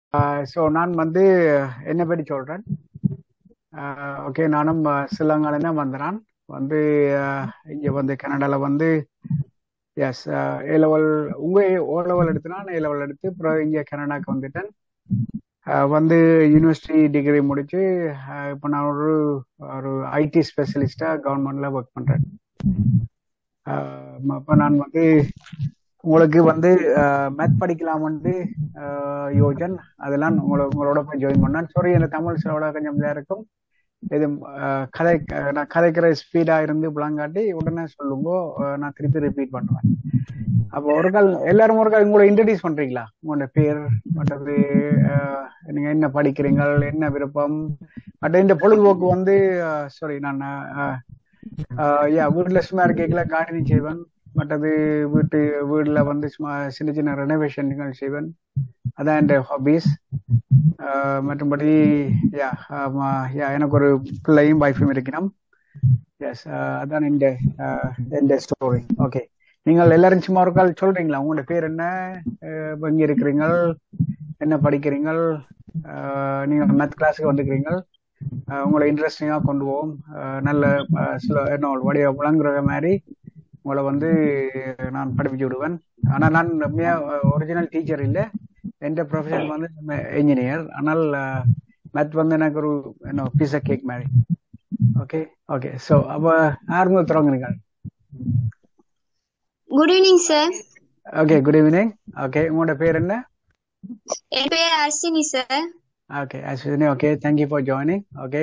So நான் வந்து என்னை பற்றி சொல்கிறேன். ஓகே, நானும் ஸ்ரீலங்கால தான் வந்துடுறேன். வந்து இங்கே வந்து கனடாவில் வந்து எஸ் ஏ லெவல் உங்கள் ஓ லெவல் எடுத்துனா ஏ லெவல் எடுத்து அப்புறம் இங்கே கனடாக்கு வந்துட்டேன். வந்து யூனிவர்சிட்டி டிகிரி முடிச்சு இப்போ நான் ஒரு ஒரு ஐடி ஸ்பெஷலிஸ்டாக கவர்மெண்ட்டில் ஒர்க் பண்ணுறேன். இப்போ நான் வந்து உங்களுக்கு வந்து மேத் படிக்கலாம்னு யோஜன் அதெல்லாம் உங்களோட போய் ஜாயின் பண்ணேன். சாரி, எனக்கு தமிழ் சிலோட கொஞ்சம் இதாக இருக்கும். இது நான் கதைக்கிற ஸ்பீடாக இருந்து புலங்காட்டி உடனே சொல்லும்போ நான் திருப்பி ரிப்பீட் பண்ணுவேன். அப்போ ஒரு கால் எல்லாரும் ஒரு கால் உங்களை இன்ட்ரடியூஸ் பண்றீங்களா? உங்களோட பேர் மற்றது நீங்க என்ன படிக்கிறீங்க, என்ன விருப்பம், மற்ற இந்த பொழுதுபோக்கு வந்து சாரி நான் வீட்டுல சும்மா இருக்கல கார்டனிங் செய்வேன். மற்றது வீடுல வந்து சும்மா சின்ன சின்ன ரெனோவேஷன்கள் செய்வேன். அதான் என் ஹாபீஸ். மற்றபடி எனக்கு ஒரு பிள்ளையும் வைஃபும் இருக்கணும். எஸ், அதான் இந்த ஸ்டோரி. ஓகே, நீங்கள் எல்லாரும் சும்மா ஒரு கால் சொல்றீங்களா? உங்களோட பேர் என்ன, எங்க இருக்கிறீங்க, என்ன படிக்கிறீங்க, நீங்க மேத் கிளாஸுக்கு வந்துக்கிறீங்க, உங்களை இன்ட்ரெஸ்டிங்காக கொண்டு போவோம். நல்ல சில என்ன வடிவ விளங்குற மாதிரி உங்களை வந்து நான் படிப்பிச்சு விடுவேன். ஆனால் நான் ஒரிஜினல் டீச்சர் இல்லை. என் ப்ரொஃபஷன் வந்து என்ஜினியர். ஆனால் மேத் வந்து எனக்கு ஒரு என்ன பீஸா கேக் மாதிரி. ஓகே ஓகே, ஸோ அப்போ ஆரம்பம் தொடங்குறீங்க. Good evening sir. Okay, good evening. Okay, உங்களோட பேர் என்ன? என் பேர் Ashwini sir. Okay, Ashwini. Okay, thank you for joining. Okay,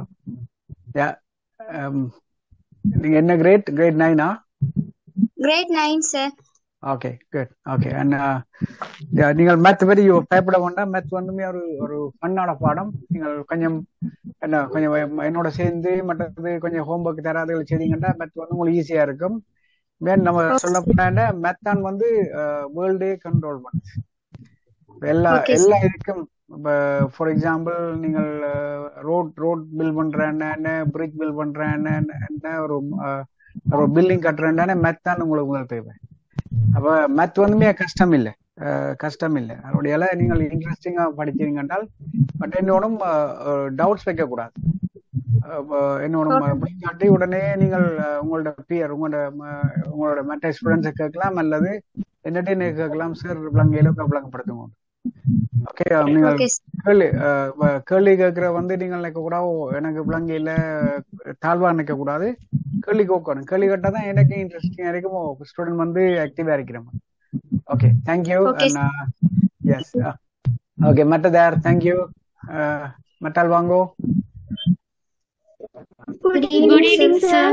நீங்க என்ன கிரேட் 9-ஆ? Grade 9 sir. Okay, good. Okay, and நீங்கள் மேத் பற்றி பயப்பட வேண்டாம். மேத் வந்து ஒரு ஃபன்னான பாடம். நீங்கள் கொஞ்சம் என்னோட சேர்ந்து மற்றது கொஞ்சம் ஹோம்ஒர்க் தராதுகள் செய்தீங்கன்னா மேத் வந்து உங்களுக்கு ஈஸியா இருக்கும். நம்ம சொல்ல போனா மேத்தான் வந்து வேர்ல்டே கண்ட்ரோல் பண்ணுது. எல்லா இதுக்கும். ஃபார் எக்ஸாம்பிள், நீங்கள் ரோட் பில் பண்றேன்னு, பிரிட்ஜ் பில் பண்றேன்னு, ஒரு பில்டிங் கட்டுறேன்னு மேத் தான் உங்களுக்கு தேவை. அப்ப மேத் வந்துமே கஷ்டம் இல்லை. அதோடைய நீங்கள் இன்ட்ரெஸ்டிங்கா படிச்சீங்கன்றால். பட் என்னோடும் டவுட்ஸ் வைக்க கூடாது. என்னோட காட்டி உடனே நீங்கள் உங்களோட பியர் உங்களோட மற்ற ஸ்டூடெண்ட்ஸை கேட்கலாம், அல்லது என்னட்டே கேட்கலாம். சார் விளங்கப்படுத்துங்க. ஓகே, நீங்கள் கேள்வி கேட்கிற வந்து நீங்கள் நினைக்க கூடாது எனக்கு விளங்கையில தாழ்வா நினைக்க கூடாது. கேள்வி கேட்கணும். கேள்வி கேட்டாதான் எனக்கு இன்ட்ரெஸ்டிங்கா இருக்கும், ஸ்டூடெண்ட் வந்து ஆக்டிவா இருக்கிறோம். Okay, thank you. Yes, okay. மற்றது யார்? தேங்க்யூ. மற்றால் வாங்கோ. Good evening, sir.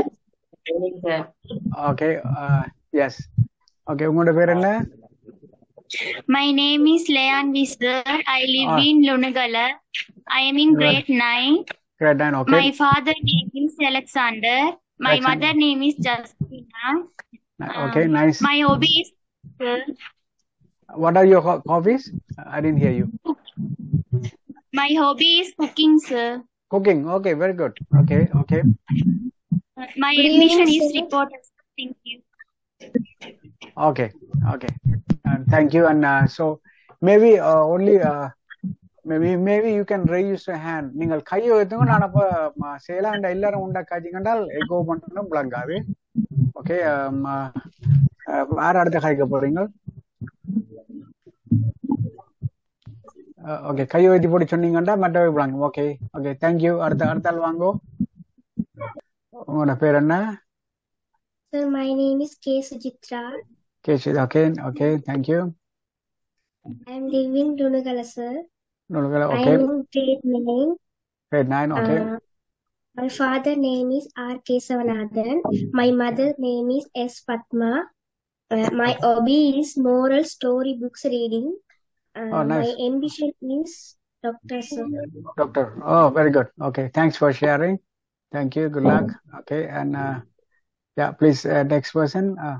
Okay, yes. Okay, உங்களோட பேர் என்ன? My name is Leon Visser. I live in Lunagala. I am in grade 9. Grade 9, okay. My father name is Alexander. My mother name is Justina. Okay, nice. My hobby is What are your hobbies? I didn't hear you. My hobby is cooking, sir. Cooking, okay, very good. Okay. My admission is reported. Thank you. Okay. Thank you. And so maybe only maybe you can raise your hand. நீங்கள் கையை வைத்துங்க. நான் அப்ப சேலாண்ட எல்லாரும் உண்டா காய்ச்சிங்கண்டால் echo பண்ணணும் விளங்காது. Okay, யார் அடுத்த காய்க்க போறீங்க? ஓகே, கையை வைத்து போட்டு சொன்னீங்கண்டா மற்றவை விளங்கும். Okay, thank you. அடுத்த ஆள் வாங்கோ. உங்களோட பேர் என்ன? Sir, my name is K. Sujitra. Okay, thank you. I am living in Lunagala, sir. Lunagala, okay. I am in grade 9. Grade 9, okay. My father name is R. K. Savanathan. My mother name is S. Padma. My hobby is moral story books reading. Nice. My ambition is doctor, sir. Doctor. Oh, very good. Okay, thanks for sharing. Thank you. Good luck. Okay, and yeah, please, next person.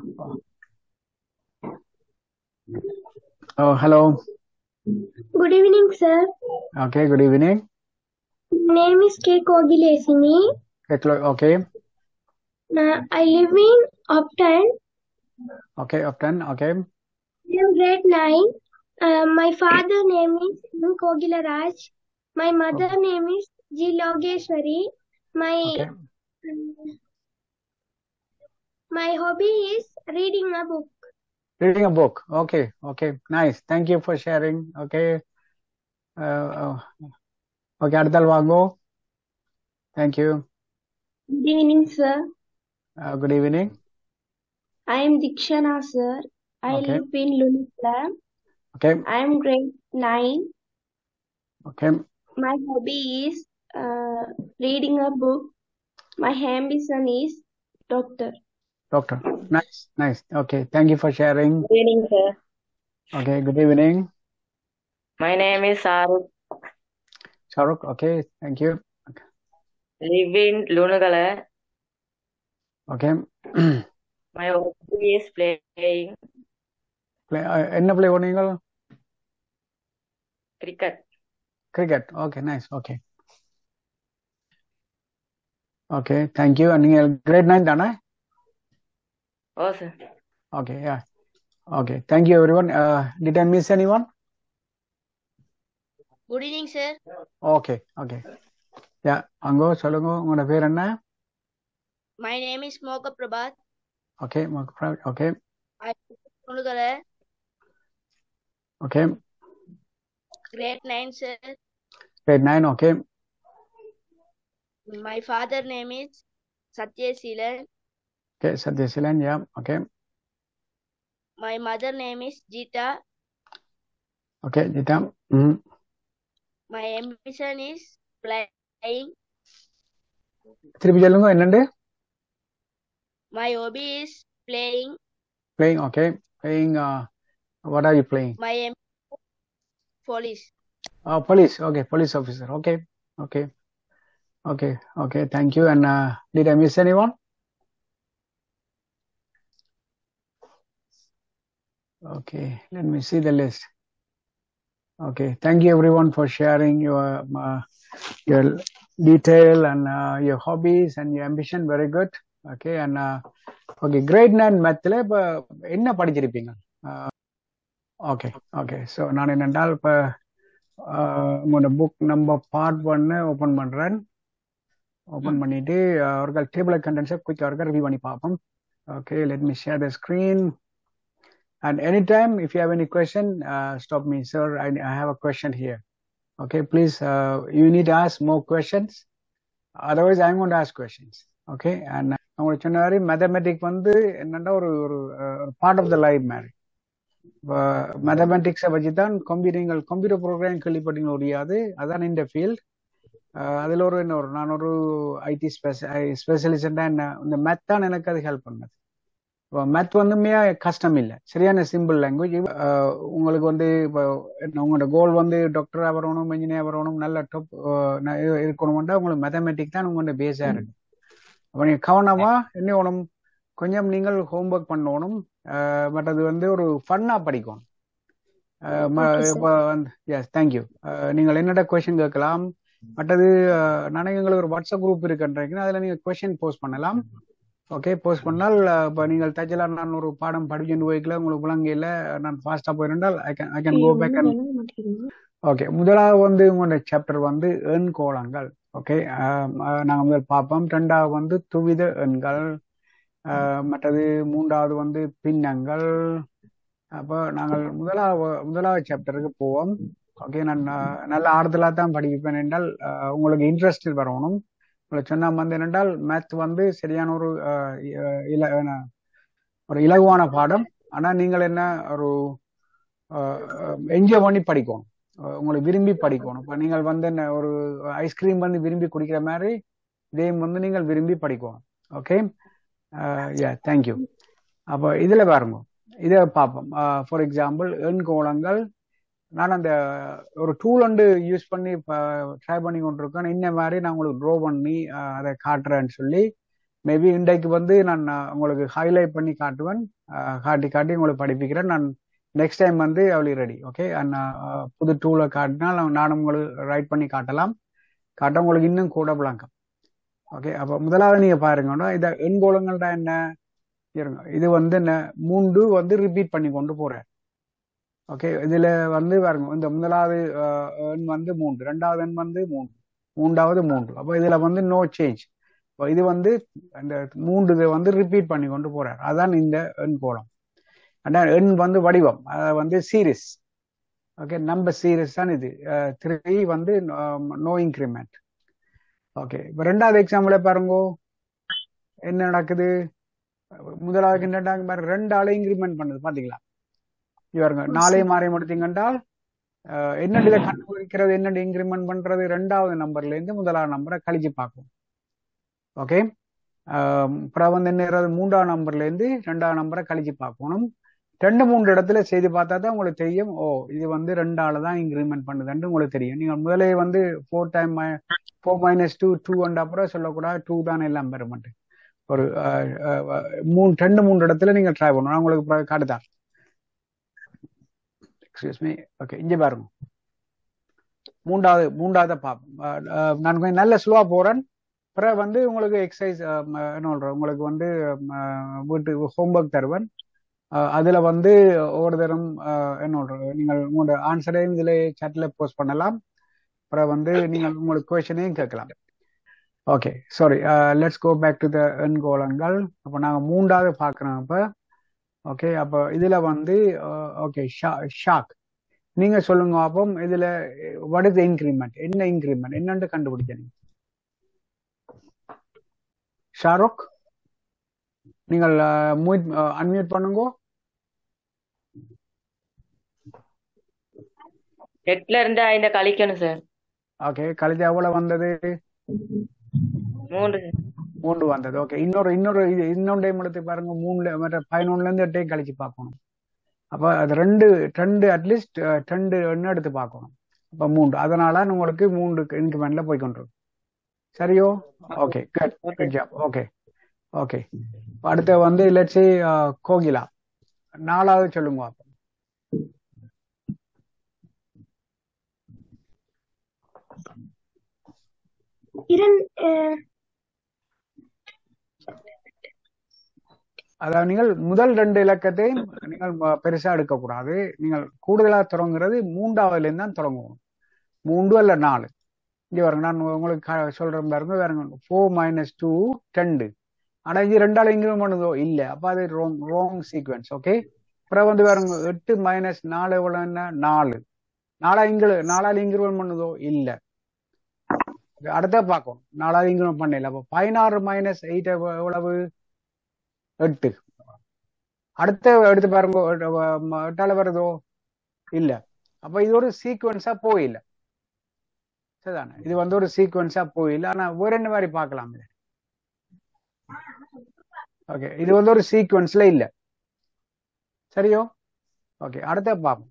Oh, hello. Good evening, sir. Okay, good evening. My name is K. Kogilesini. Okay. I live in Upton. Okay, Upton. Okay. I am grade 9. My father name is M. Kogilaraj. My mother Okay. name is G. Logeshwari. Okay. My hobby is reading a book. Reading a book. Okay. Okay. Nice. Thank you for sharing. Okay. Okay. அடுத்தால் வாங்கோ. Thank you. Good evening, sir. Good evening. I am Dikshana, sir. I Okay. live in Lunipla. Okay. I am grade 9. Okay. My hobby is reading a book. My ambition is doctor. Doctor. Nice. Nice. Okay. Thank you for sharing. Good evening, sir. Okay. Good evening. My name is Saruk. Sharuk. Okay. Thank you. Live in Lunagala. Okay. My hobby is playing என்ன play பண்ணீங்க? cricket. Cricket. Okay. Nice. Okay. Okay. Thank you. நீங்க grade 9 தானே? Oh, sir. Okay. Yeah. Okay. Thank you, everyone. Did I miss anyone? Good evening, sir. Okay. Okay. Yeah. அங்கோ சொல்லுங்க. உங்களோட பேர் என்ன? My name is Moka Prabhat. Okay. Okay. I live in Lunagala, Okay. grade 9, sir. Grade 9. Okay. My father name is Satya Seelan. Okay. Satyasilan. Yeah. Okay. My mother name is Jita. Okay. Jita. My ambition is playing. திருப்பி சொல்லுங்க. என்னண்டு? My hobby is playing. Playing. Okay. Playing. What are you playing? My ambition is police. Police. Okay. Police officer. Okay. Okay. Okay. Okay. Thank you. And did I miss anyone? Okay. Let me see the list. Okay. Thank you, everyone, for sharing your detail and your hobbies and your ambition. Very good. Okay. And okay. Grade 9 mathல இப்ப என்ன படிச்சிருப்பீங்க? Okay. Okay. So நான் என்னென்றால் இப்ப உங்களோட book number part 1 open பண்றேன். Open பண்ணிட்டு அவர்கள் டேபிள் கண்டென்ட்ஸை குயிக்காக அவர்கள் ரிவ்யூ பண்ணி பார்ப்போம். Okay. Let me share the screen. And anytime, if you have any question, stop me, sir. I have a question here. Okay, please, you need to ask more questions. Otherwise, I'm going to ask questions. Okay, and உங்களுக்கு சொன்ன மாதிரி mathematic வந்து என்னன்னா ஒரு ஒரு part of the life மாதிரி. மேத்தமெட்டிக்ஸை வச்சு தான் கம்ப்யூட்டர் ப்ரோக்ராம் கேள்விப்பட்டீங்க முடியாது. அதான் இந்த ஃபீல்ட். அதில் நான் ஒரு ஐடி ஸ்பெஷலிஸ்டாக என்ன இந்த மேத் தான் எனக்கு அது ஹெல்ப் பண்ணது. மேத் வந்துமே கஷ்டம் இல்லை, சரியான சிம்பிள் லாங்குவேஜ். உங்களுக்கு வந்து இப்போ உங்களோட கோல் வந்து டாக்டராக வரணும், இன்ஜினியர் வரணும், நல்ல டாப் இருக்கணும்னா உங்களுக்கு மேத்தமெட்டிக் தான் உங்களோட பேஸாக இருக்கு. அப்போ நீங்கள் கவனமாக என்ன வேணும், கொஞ்சம் நீங்கள் ஹோம்ஒர்க் பண்ணணும். பட் அது வந்து ஒரு ஃபன்னாக படிக்கணும். இப்போ வந்து எஸ் தேங்க்யூ. நீங்கள் என்னோட கொஷின் கேட்கலாம். மற்றது நானே எங்களுக்கு ஒரு வாட்ஸ்அப் குரூப் இருக்குன்றீங்கன்னா அதில் நீங்கள் கொஷின் போஸ்ட் பண்ணலாம். ஓகே, போஸ்ட் பண்ணால் இப்போ நீங்கள் தச்சலாம். நான் ஒரு பாடம் படிச்சுட்டு போய்க்கல, உங்களுக்கு விளங்கையில் நான் ஃபாஸ்ட்டாக போயிருந்தால் I can go back and okay. முதலாவது வந்து உங்களோட சாப்டர் வந்து எண் கோலங்கள். ஓகே, நாங்கள் முதல் பார்ப்போம். ரெண்டாவது வந்து துவித எண்கள். மற்றது மூன்றாவது வந்து பின்னங்கள். அப்போ நாங்கள் முதலாவது சாப்டருக்கு போவோம். ஓகே, நான் நல்ல ஆறுதலாக தான் படிப்பேன் என்றால் உங்களுக்கு இன்ட்ரெஸ்ட் வரணும். உங்களுக்கு சொன்ன வந்து என்னென்றால் மேத் வந்து சரியான ஒரு இலகுவான பாடம். ஆனால் நீங்கள் என்ன ஒரு என்ஜாய் பண்ணி படிக்கணும், உங்களுக்கு விரும்பி படிக்கணும். இப்போ நீங்கள் வந்து என்ன ஒரு ஐஸ்கிரீம் வந்து விரும்பி குடிக்கிற மாதிரி இதையும் வந்து நீங்கள் விரும்பி படிக்கணும். Okay, yeah thank you. அப்போ இதில் பாருங்க, இதை பார்ப்போம். ஃபார் எக்ஸாம்பிள் எண்கோளங்கள். நான் அந்த ஒரு டூல் வந்து யூஸ் பண்ணி ட்ரை பண்ணி கொண்டிருக்கேன். இந்த மாதிரி நான் உங்களுக்கு ட்ரா பண்ணி அதை காட்டுறேன்னு சொல்லி மேபி இன்றைக்கு வந்து நான் உங்களுக்கு ஹைலைட் பண்ணி காட்டுவேன். காட்டி உங்களுக்கு படிப்பிக்கிறேன். நான் நெக்ஸ்ட் டைம் வந்து அவ்வளோ ரெடி. ஓகே, புது டூலை காட்டினால் நானும் உங்களுக்கு ரைட் பண்ணி காட்ட உங்களுக்கு இன்னும் கூட விளங்கும். ஓகே, அப்போ முதலாவது நீங்கள் பாருங்கன்னா இதை எண்கோளங்கள்டா என்ன இருங்க. இது வந்து என்ன 3 வந்து ரிப்பீட் பண்ணி கொண்டு போகிறேன். ஓகே, இதுல வந்து பாருங்க, இந்த முதலாவது எண் வந்து 3, ரெண்டாவது எண் வந்து 3, மூன்றாவது 3. அப்போ இதுல வந்து நோ சேஞ்ச். இது வந்து அந்த 3 இதை வந்து ரிப்பீட் பண்ணி கொண்டு போறார். அதான் இந்த எண் கோலம். அதான் எண் வந்து வடிவம், வந்து சீரிஸ். ஓகே, நம்பர் சீரிஸ் தான் இது. 3 வந்து நோ இன்க்ரிமெண்ட். ஓகே, இப்போ ரெண்டாவது எக்ஸாம்பிள பாருங்க என்ன நடக்குது. முதலாவது ரெண்டாவது பாருங்க, 2 இன்க்ரிமெண்ட் பண்ணுது பாத்தீங்களா. இவருங்க 4 மாறி முடித்தீங்கன்றால் என்னென்ன இதை கண்டுபிடிக்கிறது, என்னென்ன இன்க்ரிமெண்ட் பண்றது, ரெண்டாவது நம்பர்ல இருந்து முதலாவது நம்பரை கழிச்சு பார்க்கும். ஓகே, அப்புறம் வந்து என்ன, மூன்றாவது நம்பர்ல இருந்து ரெண்டாவது நம்பரை கழிச்சு பார்க்கணும். 2-3 இடத்துல செய்து பார்த்தா தான் உங்களுக்கு தெரியும். ஓ, இது வந்து 2 தான் இன்க்ரிமெண்ட் பண்ணுதுன்னு உங்களுக்கு தெரியும். நீங்க முதலே வந்து 4 - 2 2 அப்புறம் சொல்லக்கூடாது 2 தான் எல்லாம் பெருமட்டு. ஒரு 2-3 இடத்துல நீங்க ட்ரை பண்ணணும். உங்களுக்கு காட்டுதான். Excuse me. ஓகே, இங்க பாருங்க, மூன்றாவது பார்ப்போம். நான் கொஞ்சம் நல்ல ஸ்லோவா போறேன். அப்புறம் வந்து உங்களுக்கு எக்ஸசைஸ் என்ன சொல்றேன், உங்களுக்கு வந்து வீட்டு ஹோம்ஒர்க் தருவேன். அதுல வந்து ஒவ்வொரு தரம் என்ன சொல்றது, நீங்கள் உங்களோட ஆன்சரையும் இதுல சாட்ல போஸ்ட் பண்ணலாம். அப்புறம் வந்து நீங்கள் உங்களுக்கு கொஸ்டினையும் கேட்கலாம். Okay, sorry, let's go back to the எண்கோளங்கள். அப்போ நாங்க மூன்றாவது பார்க்கறோம் இப்ப. ஓகே, அப்போ இதுல வந்து ஓகே, ஷாக் நீங்க சொல்லுங்க. அப்போ இதுல வாட் இஸ் த இன்க்ரிமெண்ட், என்ன இன்க்ரிமெண்ட் என்னன்னு கண்டுபிடிக்கணும். ஷாருக், நீங்கள் அன்மியூட் பண்ணுங்க. 8ல இருந்து 5 கழிக்கணும் சார். ஓகே, கழிச்சு எவ்வளவு வந்தது? 3 3 வந்தது. ஓகே, இன்னொரு டைம் எடுத்து பாருங்க. 11ல இருந்து 8 கழிச்சு பார்க்கணும். அப்ப அது ரெண்டு அட்லீஸ்ட் 2 எண்ணு எடுத்து பார்க்கணும். அப்ப 3, அதனால உங்களுக்கு 3 இன்க்ரிமெண்ட்ல போய் கொண்டிருக்கும். சரியோ? Okay, good job. Okay okay, அடுத்து வந்து லெட்ஸ் சே கோகிலா, 4வது சொல்லுங்க. அப்ப அதாவது நீங்கள் முதல் 2 இலக்கத்தையும் நீங்கள் பெருசா எடுக்கக்கூடாது. நீங்கள் கூடுதலா தொடங்குறது 3வதுல இருந்து தான் தொடங்குவோம். 3 அல்ல 4. இங்க பாருங்க, நான் உங்களுக்கு சொல்றேன் பாருங்க. பாருங்க, 4 - 2 10. ஆனா இது 2ஆல இன்க்ரிமெண்ட் பண்ணுதோ இல்ல, அப்ப அது ராங் சீக்வன்ஸ். ஓகே, அப்புறம் வந்து பாருங்க 8 - 4 எவ்வளவு, என்ன 4. 4ஆல இன்க்ரிமெண்ட் பண்ணுதோ இல்ல. அடுத்த பார்க்கும் 4ஆவது இன்க்ரிமெண்ட் பண்ணல. அப்ப 16 - 8 எவ்வளவு, 8. அடுத்த எடுத்து பாருங்க, 8ஆல வருதோ இல்ல. அப்ப இது ஒரு சீக்வன்ஸா போயில்ல. சரிதானே, இது வந்து ஒரு சீக்வன்ஸா போயில்ல. ஆனா வேற என்ன மாதிரி பார்க்கலாம். ஓகே, இது வந்து ஒரு சீக்வன்ஸ்ல இல்ல. சரியோ? ஓகே, அடுத்த பார்ப்போம்.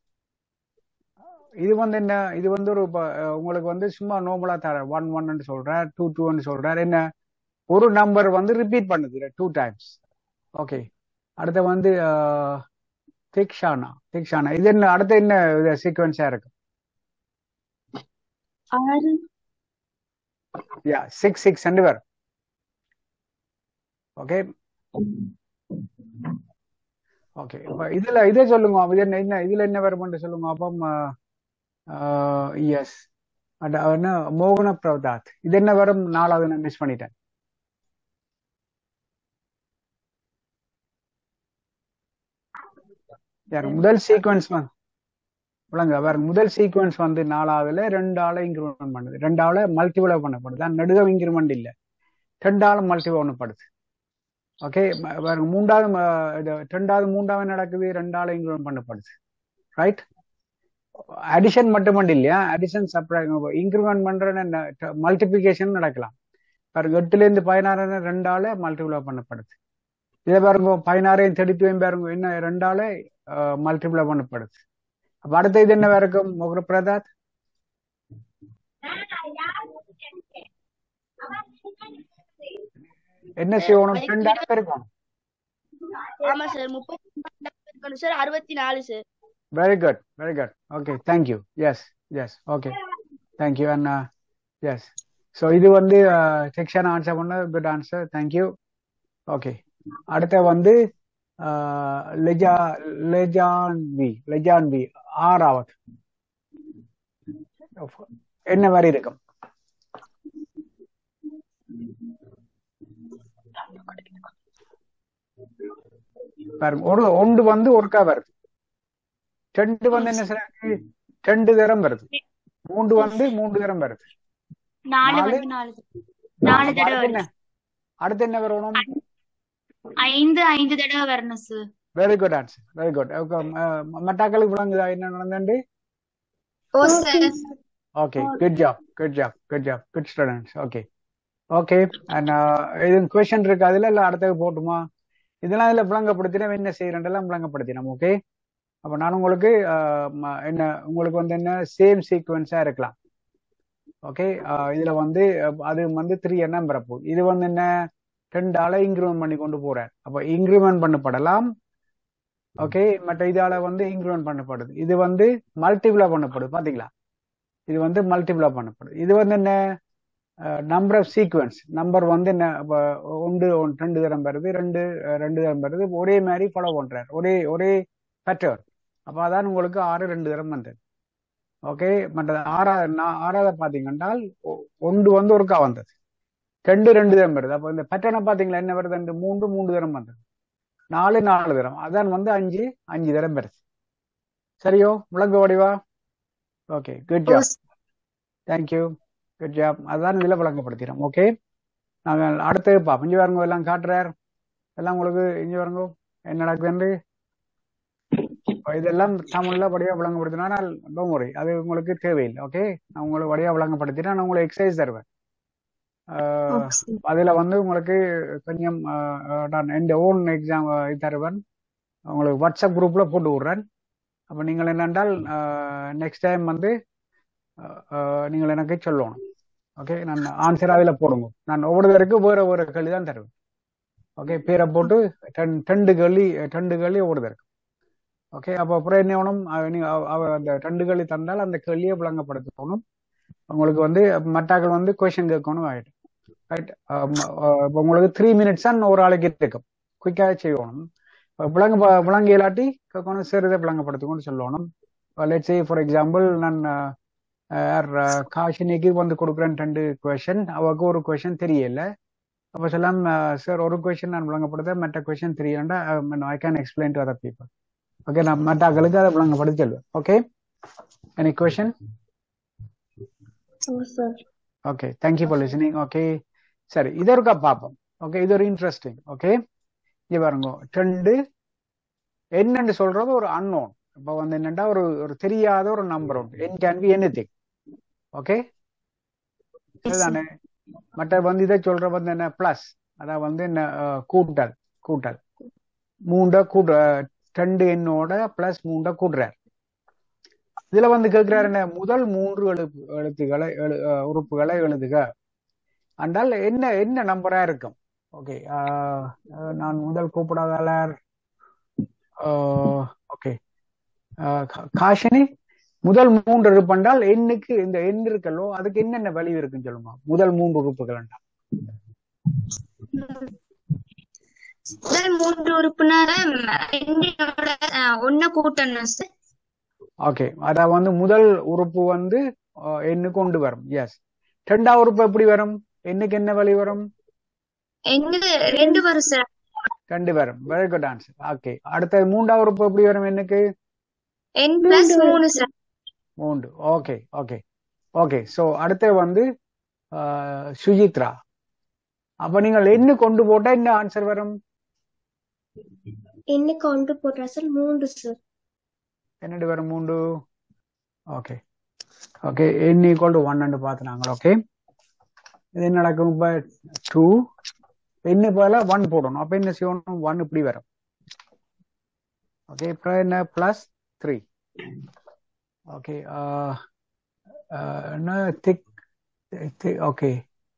இது வந்து என்ன, இது வந்து ஒரு உங்களுக்கு வந்து சும்மா நார்மலா தர 1 1 சொல்றார், 2 2 சொல்றார். என்ன, ஒரு நம்பர் வந்து ரிப்பீட் பண்ணுது 2 times. ஓகே, அடுத்த வந்து திக்ஷானா. இது என்ன, அடுத்த என்ன சீக்வன்ஸா இருக்கு? 6 6 ரெண்டு பேர். ஓகே ஓகே, இதுல இதை சொல்லுங்க. இது என்ன, இதுல என்ன வரும்னு சொல்லுங்க. அப்போ எஸ், என்ன மோகன பிரதாத், இது என்ன வரும்? 4வது நான் மிஸ் பண்ணிட்டேன். முதல் சீக்வன்ஸ் முதல் சீக்வன்ஸ் வந்து 4வதுல 2ஆல இன்க்ரிமெண்ட் பண்ணுது, 2ஆல மல்டிபிளை பண்ணப்படுது. நடுக இன்க்ரிமெண்ட் இல்ல, 2ஆல மல்டிபிளை பண்ணப்படுது. ஓகே, மூன்றாவது 3வது நடக்குது, 2ஆல இன்க்ரிமெண்ட் பண்ணப்படுது. ரைட், அடிஷன் மட்டுமண்டு இல்லையா, அடிஷன் இன்க்ரிமெண்ட் பண்ற மல்டிபிளிகேஷன் நடக்கலாம். பாருங்க, 8ல இருந்து 16 2ஆல மல்டிபிளை பண்ணப்படுது. இதை பாருங்க, 16 32 பாருங்க, என்ன 2ஆல மல்டிபிளை பண்ணப்படுது. அப்ப அடுத்த இது என்ன இருக்கும் மோகன பிரதாத்? என்ன செய்யணும்? 2ஆல பெருக்கணும். ஆமா sir, 34 sir, 64 sir. Very good, very good. Okay, thank you. Yes yes, okay, thank you. And yes, so இது வந்து செக்ஷன் ஆன்சர் பண்ண குட் ஆன்சர், தேங்க்யூ. ஓகே, அடுத்த வந்து லெஜான்வி 6வது என்ன மாதிரி இருக்கும்? பாருங்க, ஒன்று வந்து ஒருக்கா வருது, 2 வந்து என்ன செய்ய 2 தரம் வருது, 3 வந்து 3 தரம் வருது, 4 4 வந்து 4 தடவை அடுத்து என்ன வருது. அடுத்து என்ன வரணும்? 5 தடவை வரணும் sir. Very good answer, very good. மட்டாக்களுக்கு விளங்குதா என்ன நடந்தது? Oh sir. Okay, good job, good job, good job, good students. Okay okay. And இது கொஸ்டின் இருக்கு அதுல இல்ல அடுத்தது போட்டுமா? இதெல்லாம் இதுல விளங்கப்படுத்தினா என்ன செய்யறேன் விளங்கப்படுத்தினோம். ஓகே, அப்ப நான் உங்களுக்கு என்ன உங்களுக்கு வந்து என்ன சேம் சீக்வன்ஸா இருக்கலாம். ஓகே, இதுல வந்து அது வந்து 3 எண்ணம் பிறப்பு. இது வந்து என்ன 2ஆல இன்க்ரிமெண்ட் பண்ணி கொண்டு போறேன். அப்ப இன்க்ரிமெண்ட் பண்ணப்படலாம். ஓகே, மற்ற இதால வந்து இன்க்ரிமெண்ட் பண்ணப்படுது. இது வந்து மல்டிபிளா பண்ணப்படுது. பாத்தீங்களா, இது வந்து மல்டிபிளா பண்ணப்படுது. இது வந்து என்ன நம்பர் ஆஃப் சீக்வன்ஸ். நம்பர் வந்து என்ன 2 தரம் வருது, 2 தரம் வருது, ஒரே மாதிரி ஃபாலோ பண்றாரு, ஒரே பேட்டர்ன். அப்ப அதான் உங்களுக்கு 6 2 தரம் வந்தது. ஓகே, மற்றது 6வது பாத்தீங்கன்னா 1 வந்து ஒருக்கா வந்தது, 2 தரம் வருது. அப்ப இந்த பேட்டர்னை பாத்தீங்களா என்ன வருது? 3 தரம் வந்தது, 4 தரம், அதான் வந்து 5 தரம் வருது. சரியோ, விளங்க வடிவா? Okay, good job, thank you, good job. அதான் இதுல விளங்கப்படுத்திடும். ஓகே, நாங்கள் அடுத்து பார்ப்போம். இஞ்சி வரங்க எல்லாம் காட்டுறார், எல்லாம் உங்களுக்கு இஞ்சி வரங்க என்ன நடக்குது இதெல்லாம் தமிழ்ல வடிவா விளங்கப்படுத்தினால் டோன்ட் வரி, அது உங்களுக்கு தேவையில்லை. ஓகே, நான் உங்களுக்கு வடிவா விளங்கப்படுத்தினா நான் உங்களுக்கு எக்ஸசைஸ் தருவேன். அதுல வந்து உங்களுக்கு கொஞ்சம் நான் என் ஓன் எக்ஸாம் தருவேன், உங்களுக்கு வாட்ஸ்அப் குரூப்ல போட்டு விடுறேன். அப்ப நீங்கள் என்னென்றால் நெக்ஸ்ட் டைம் வந்து நீங்கள் எனக்கு சொல்லணும். ஓகே, நான் ஆன்சர் அதில் போடுங்க. நான் ஒவ்வொருத்தருக்கு வேற கேள்வி தான் தருவேன். ஓகே, பேரை போட்டு 2 கேள்வி ஒவ்வொருத்தருக்கு. ஓகே, அப்போ அப்புறம் என்ன வேணும், அந்த 2 கேள்வி தந்தால் அந்த கேள்வியை விளங்கப்படுத்தணும். உங்களுக்கு வந்து மட்டாக்கள் வந்து கொஸ்டின் கேட்கணும் ஆயிடும். ரைட், இப்போ உங்களுக்கு 3 minutes தான் ஒரு ஆளுக்கு இருக்கும், குயிக்காக செய்யணும். விளங்க இல்லாட்டி கேட்கணும், சிறிதை விளங்கப்படுத்திக்கணும்னு சொல்லணும். லெட்ஸ் சே ஃபார் எக்ஸாம்பிள் நான் காஷினிக்கு வந்து கொடுக்குறேன் 2 கொஸ்டின், அவருக்கு ஒரு கொஸ்டின் தெரியல. அப்போ சொல்லலாம், சார் ஒரு கொஸ்டின் நான் விளங்கப்படுத்த, மற்ற கொஸ்டின் தெரியண்டா I can explain to other people. Okay, நான் மற்றாக்களுக்கு அதை விளங்கப்படுத்தி சொல்லுவேன். Okay, any question? Okay, thank you for listening. Okay, சரி, இது ஒருக்கா பார்ப்போம். ஓகே, இது ஒரு இன்ட்ரெஸ்டிங். ஓகே, இங்க பாருங்க, 2 என்னன்னு சொல்றது ஒரு அன்னோன். இப்போ வந்து என்னன்னா ஒரு தெரியாத ஒரு நம்பர் உண்டு, n can be anything. Okay, அதுதானே. மற்ற வந்து இதை சொல்ற வந்து என்ன பிளஸ், அதான் வந்து என்ன கூட்டல் 2 எண்ணோட பிளஸ் 3 கூட்டுறார். இதுல வந்து கேட்கிறாரு என்ன, முதல் 3 எழுத்துக்களை உறுப்புகளை எழுதுக என்றால் என்ன நம்பரா இருக்கும். ஓகே, நான் முதல் கூப்பிடாதால ஓகே, காஷினி முதல் 3 உறுப்பு என்றால் எண்ணுக்கு இந்த எண் இருக்கல்லோ அதுக்கு என்னென்ன வலிவு இருக்குன்னு சொல்லுமா? முதல் 3 உறுப்புகள் என்றால் முதல் 3 உறுப்பினரை ஒன்ன கூட்டணும் சார். ஓகே, அதாவது வந்து முதல் உறுப்பு வந்து எண்ணு கொண்டு வரும். எஸ். 2வது உறுப்பு எப்படி வரும்? எண்ணுக்கு என்ன வழி வரும்? 2 வரும் சார். 2 வரும். Very good answer. ஓகே, அடுத்த 3வது உறுப்பு எப்படி வரும்? எண்ணுக்கு n + 3 sir. 3. Okay okay okay. So அடுத்து வந்து சுஜித்ரா. அப்ப நீங்கள் எண்ணு கொண்டு போட்டா என்ன ஆன்சர் வரும்? என்ன கொண்டு போட்டா சார் 3 சார். என்னடி வரும்? 3. ஓகே ஓகே, n = 1 பார்த்துனாங்க. ஓகே, இது என்ன நடக்கும்? இப்போ 2 n பதிலா 1 போடணும். அப்ப என்ன செய்யணும்? 1 இப்படி வரும். ஓகே, இப்போ என்ன பிளஸ் 3. ஓகே, என்ன திக் ஓகே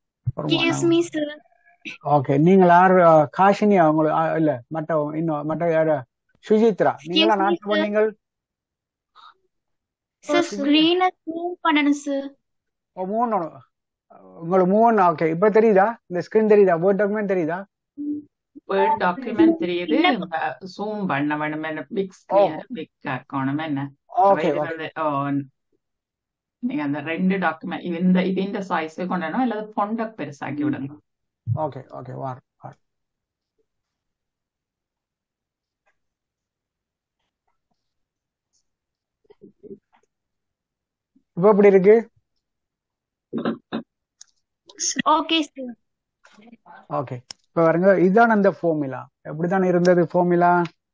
ஓகே. நீங்கள் யார்? காஷினி அவங்களுக்கு இல்ல, மற்ற யாரு? சுஜித்ரா. நீங்களா ஆன்சர் பண்ணீங்க? உங்களுக்கு 3. ஓகே, இப்ப தெரியுதா? இந்த ஸ்கிரீன் தெரியுதா? வேர்ட் டாக்குமெண்ட் தெரியுதா? வேர்ட் டாக்குமெண்ட் தெரியுது. ஜூம் பண்ண வேணும், என்ன பிக் ஸ்கிரீன் பிக் ஆக்கணும் என்ன. அப்ப ஓகே இது ஓகே வந்து நீங்க அந்த 2 டாக்குமெண்ட் இந்த சைஸ் கொண்டணும், அல்லது பொண்ட பெருசாக்கி விடணும். ஓகே ஓகே வார் வார் இப்ப எப்படி இருக்கு? Okay, sir. ஓகே இப்ப பாருங்க, இதுதான் அந்த ஃபார்முலா. எப்படிதான் இருந்தது ஃபார்முலா?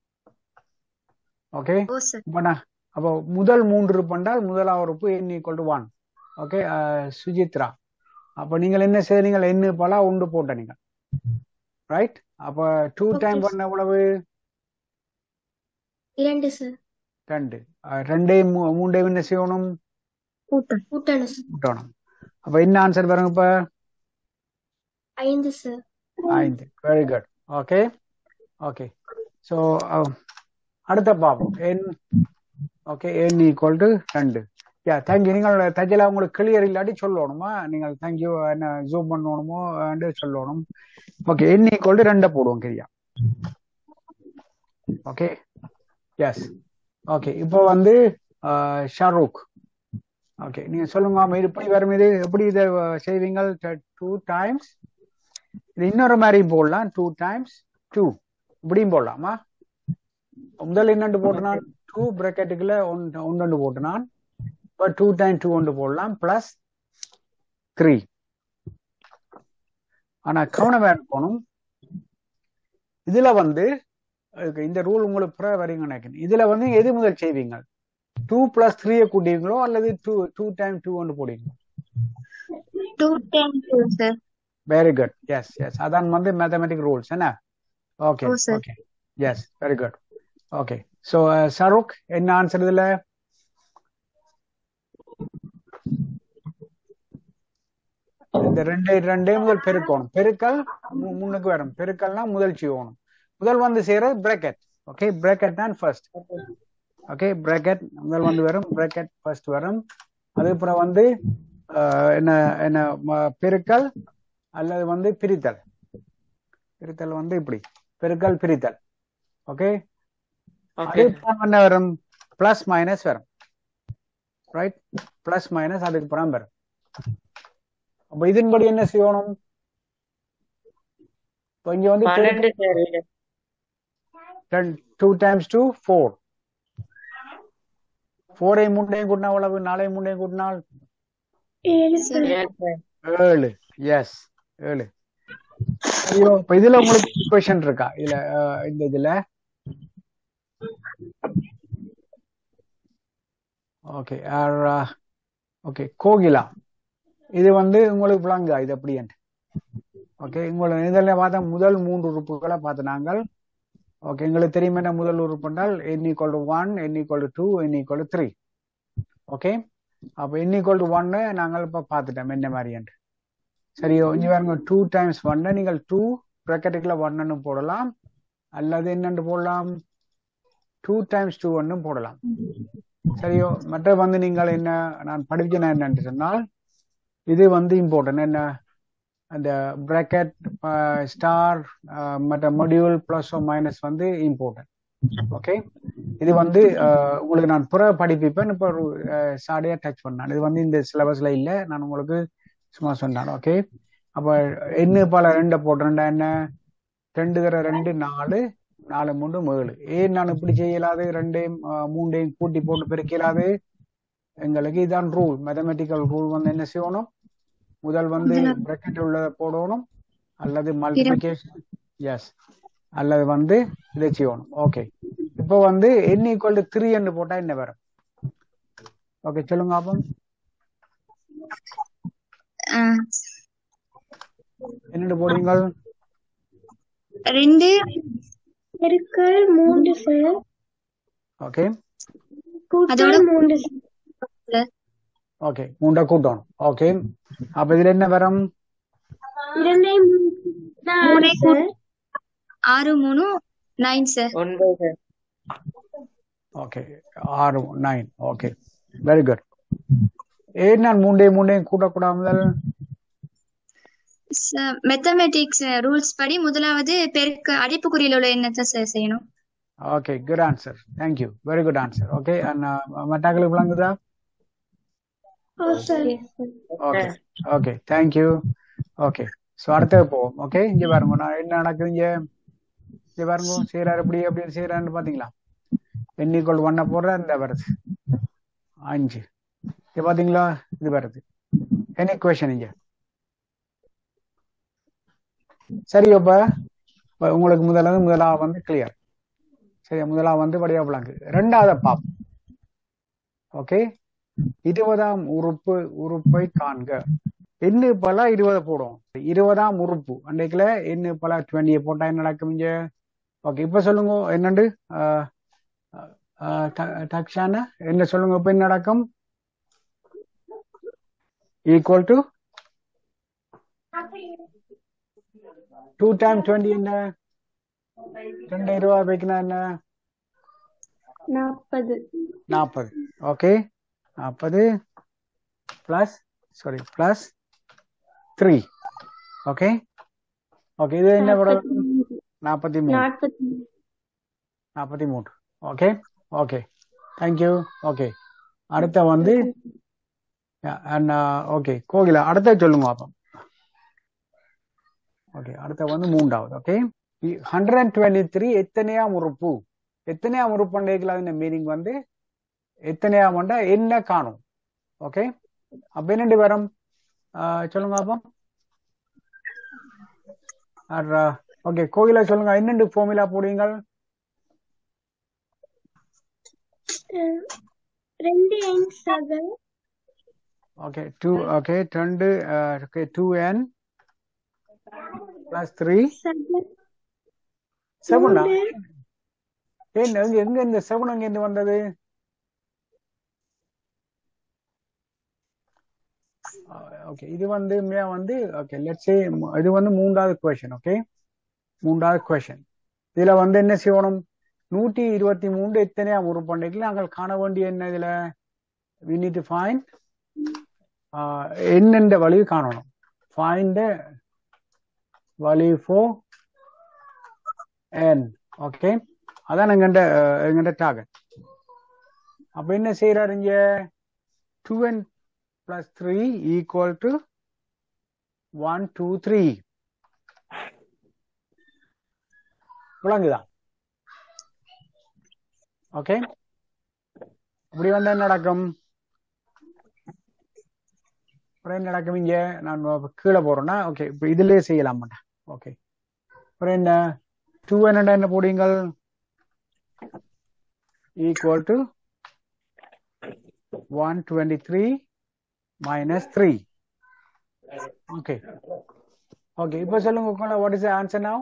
ஓகே ஓ சார். அப்போ முதல் 3 இருப்பண்டால் முதலாவது உறுப்பு n = 1. ஓகே சுஜித்ரா, அப்ப நீங்கள் என்ன செய்றீங்க? n பல 1 போட்ட நீங்க, ரைட்? அப்ப 2 டைம் 1 எவ்வளவு? 2 சார். 2. 2 3 என்ன செய்யணும்? கூட்டணும் சார். கூட்டணும். அப்ப என்ன ஆன்சர் பாருங்க இப்ப? 5 sir. 5. Very good. Okay okay so அடுத்த பாப்போம். n okay n = 2. Yeah thank you. நீங்கள் தஜலா உங்களுக்கு கிளியர் இல்லாட்டி சொல்லணுமா? நீங்கள் தேங்க்யூ என்ன ஜூம் பண்ணணுமோ சொல்லணும். ஓகே n = 2 போடுவோம் கிரியா. ஓகே எஸ் ஓகே இப்போ வந்து ஷாருக், ஓகே நீங்க சொல்லுங்க எப்படி வரும் இது? எப்படி இதை செய்வீங்க? 2 டைம்ஸ் இது இன்னொரு மாதிரி போடலாம். 2 டைம்ஸ் 2 இப்படியும் போடலாமா? முதல் என்னண்டு போட்டுனான் 2 பிராக்கெட்டுக்குள்ள ஒன்று போட்டுனான். இப்போ 2 டைம் 2 ஒன்று போடலாம் பிளஸ் 3. ஆனா கவனமா இருக்கணும், இதுல வந்து இந்த ரூல் உங்களுக்கு புற வரீங்க நினைக்கிறேன். இதுல வந்து எது முதல் செய்வீங்க? 2 + 3 கூட்டுவீங்களோ அல்லது 2 டைம் 2 ஒன்று போடுவீங்களோ? 2 times 2, sir. Very good. Yes yes அதான் வந்து மேத்தமெட்டிக் ரூல்ஸ் என்ன? Okay Oh, sir. Okay yes very good. Okay so Shahrukh என்ன ஆன்சர் இதுல? இந்த ரெண்டே முதல் பெருக்கணும். பெருக்கல் முன்னுக்கு வரும். பெருக்கல்னா முதல் செய்யணும். முதல் வந்து செய்யறது பிராக்கெட். ஓகே பிராக்கெட் தான் ஃபர்ஸ்ட். ஓகே பிராக்கெட் முதல் வந்து வரும், பிராக்கெட் ஃபர்ஸ்ட் வரும். அதுக்கப்புறம் வந்து என்ன என்ன பெருக்கல் அல்லது வந்து பிரித்தல். பிரித்தல் வந்து இப்படி பெருக்கல் பிரித்தல். ஓகே அதுக்கப்புறம் என்ன வரும்? பிளஸ் மைனஸ் வரும், ரைட்? பிளஸ் மைனஸ் அதுக்கப்புறம் வரும். அப்ப இதன்படி என்ன செய்யணும்? இங்க வந்து 2 டைம்ஸ் 2 4. 4 3 கூட்டினா எவ்வளவு? 4 3 கூட்டினால் 7. எஸ் 7. ஐயோ இப்ப இதுல உங்களுக்கு கொஸ்டின் இருக்கா? இதுல ஓகே ஓகே கோகிலா, இது வந்து உங்களுக்கு விளங்கா இது எப்படி? ஓகே உங்களை இதெல்லாம் பார்த்தா முதல் 3 உறுப்புகளை பார்த்து நாங்கள் ஓகே எங்களுக்கு தெரியும் என்ன முதல் உறுப்புனால் n = 1, n = 2, n = 3. ஓகே அப்ப n = 1 நாங்கள் இப்ப பார்த்துட்டோம் என்ன மாதிரி என்று. சரியோ இங்க பாருங்க 2 டைம்ஸ் 1 நீங்கள் 2 பிராக்கெட்டுக்குள்ள 1 போடலாம், அல்லது என்னன்னு போடலாம் 2 டைம்ஸ் 2 ஒன்னும் போடலாம். சரியோ மற்ற வந்து நீங்கள் என்ன நான் படிச்சேன் என்னன்னு சொன்னால் இது வந்து இம்பார்ட்டன்ட் என்ன அந்த பிராக்கெட் ஸ்டார் மற்ற மாடியூல் பிளஸ் மைனஸ் வந்து இம்பார்ட்டன்ட். ஓகே இது வந்து உங்களுக்கு நான் புற படிப்பிப்பேன். இப்போ ஒரு சாடையா டச் பண்ணான். இது வந்து இந்த சிலபஸ்ல இல்லை, நான் உங்களுக்கு சும்மா சொன்னான். ஓகே அப்ப என்ன பல 2 போடுறேன்டா என்ன 2 தர 2 4, 4 3 7. ஏன் நான் இப்படி செய்யலாது? 2 3 கூட்டி போட்டு பெருக்கலாது? எங்களுக்கு இதான் ரூல், மேத்தமெட்டிக்கல் ரூல். வந்து என்ன செய்யணும்? முதல் வந்து பிராக்கெட் உள்ளதை போடணும், அல்லது மல்டிபிளிகேஷன் எஸ் அல்லது வந்து இதை செய்யணும். ஓகே இப்போ வந்து n = 3 என்று போட்டா என்ன வரும்? ஓகே சொல்லுங்க அப்போ என்னென்னு போடுவீங்க? 2 பெருக்கல் 3 சார். ஓகே கூட்டல் 3 சார். ஓகே 3 கூட்டணும். ஓகே அப்ப இதுல என்ன வரும்? 2 3 sir. 6 3 9 sir. 9 sir. Okay 6 9. Okay very good. ஏன் நான் 3 கூட்டக்கூடாது? மேத்தமேட்டிக்ஸ் ரூல்ஸ் படி முதலாவது பெருக்கு அடைப்புக்குறியில் உள்ள எண்ணத்தை செய்யணும். Okay, good answer. Thank you. Very good answer. Okay, and மட்டாக்களுக்கு விளங்குதா? Okay okay, thank you. Okay, so அடுத்தது போவோம். ஓகே, இங்க பாருங்க, நான் என்ன நடக்குது இங்க பாருங்க, செய்யறாரு எப்படி எப்படி செய்யறாருன்னு பாத்தீங்களா? n = 1 போடுறாரு, இந்த வருது 5. இங்க பாத்தீங்களா, இது வருது. என்ன கொஸ்டின் இங்க? சரி, இப்ப உங்களுக்கு முதலாவது வந்து கிளியர். சரி, முதலாவது வந்து வடிவா விளங்கு. ரெண்டாவது பாப். ஓகே, 20ஆம் உறுப்பை காண்க. என்ன பல 20 போடும். 20ஆம் உறுப்பு அன்றைக்குல என்ன பல 20 போட்டா என்ன நடக்கும் இங்க? ஓகே, இப்ப சொல்லுங்க என்னண்டு டக்ஷான என்ன சொல்லுங்க, இப்ப என்ன நடக்கும்? ஈக்குவல் டு 2 × 20 என்ன? 2 20 வைக்கணும் என்ன? 40. Okay, 40 plus 3. ஓகே ஓகே, இது என்ன படம்? 43. Okay okay, thank you. ஓகே, அடுத்த வந்து ஓகே கோகிலா, அடுத்த சொல்லுங்க அப்போ. ஓகே, அடுத்த வந்து 3வது. ஓகே, 123 எத்தனையாம் உறுப்பு? எத்தனையாம் உறுப்பு அதன் மீனிங் வந்து எத்தனையாம் என்ன காணும்? ஓகே, அப்ப என்னண்டு வரும் சொல்லுங்க அப்போ. ஓகே, கோகிலா சொல்லுங்க, என்னண்டு ஃபார்முலா போடுவீங்க? 2n7. Okay, 2. Okay, 2 okay 2n plus 3 7. எங்க இந்த 7 எங்க இருந்து வந்தது? ஓகே, இது வந்து ஓகே லெட்ஸ் சே இது வந்து 3வது क्वेश्चन. ஓகே, 3வது क्वेश्चन. இதுல வந்து என்ன செய்யணும்? 123 எத்தனையாம் உறுப்பு நாங்கள் காண வேண்டிய என்ன? இதுல we need to find என்னென்ற வழி காணணும். find the value for n. Okay, அதான் எங்கண்ட டார்கெட். அப்ப என்ன செய்யறாரு இங்க? 2n plus 3 equal to 1 2 3. விளங்குதா? ஓகே, அப்படி வந்தா என்ன நடக்கும்? என்ன நடக்கும் இங்க? நான் கீழே போறேன்னா ஓகே, இப்ப இதுலயே செய்யலாம். ஓகே, அப்புறம் என்ன 2 என்ன போடுங்கள்? Equal to 123 minus 3. Okay okay, இப்ப சொல்லுங்க, what is the answer now?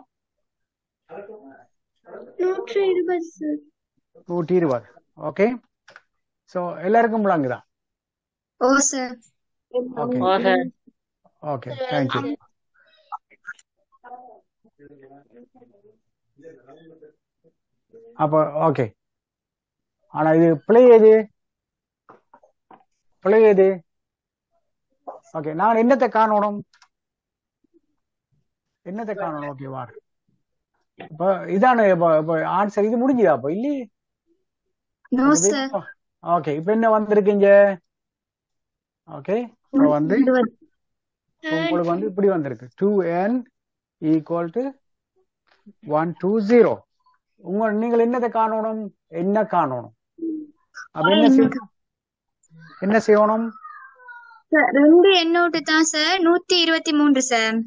120. Okay, so எல்லாருக்கும் விளங்குதா? Oh sir. Okay okay, thank you. அப்ப ஓகே, ஆனா இது பிழை எது? ஓகே, நான் என்னத்தை காணணும்? ஓகே, வார் இப்ப இதான ஆன்சர். இது முடிஞ்சுதா? அப்ப இல்லையே. ஓகே, இப்ப என்ன வந்திருக்கீங்க? ஓகே, வந்து உங்களுக்கு வந்து இப்படி வந்திருக்கு 2n equal to 120. நீங்கள் என்னத்தை காணணும்? என்ன காணணும்? அப்ப என்ன செய்யணும்? 2 எண்ணோட்டு தான் சார் 123 சார்.